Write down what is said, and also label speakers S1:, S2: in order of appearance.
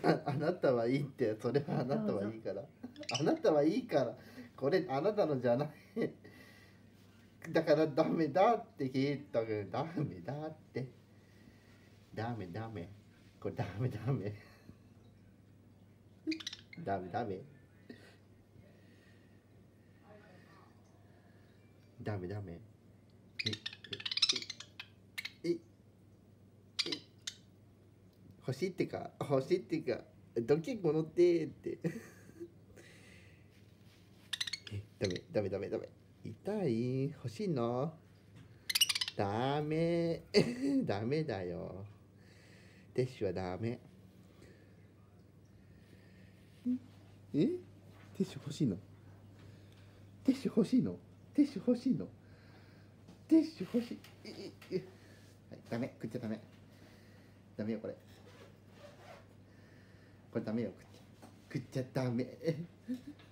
S1: あなたはいいって、それはあなたはいいから。あなたはいいから。これあなたのじゃない。だからダメだって聞いたけど、ダメだって。ダメダメ。これダメダメ。ダメダメ。ダメダメ。欲しいってか、欲しいってか、ドキコ乗ってって。ダメダメダメダメ。痛い、欲しいの。ダメ。ダメだよ。ティッシュはダメ。ティッシュ欲しいの。ティッシュ欲しいの。ティッシュ欲しいの。ティッシュ欲しい。はい、ダメ、食っちゃダメ。ダメよ、これ。これダメよ、食っちゃダメ。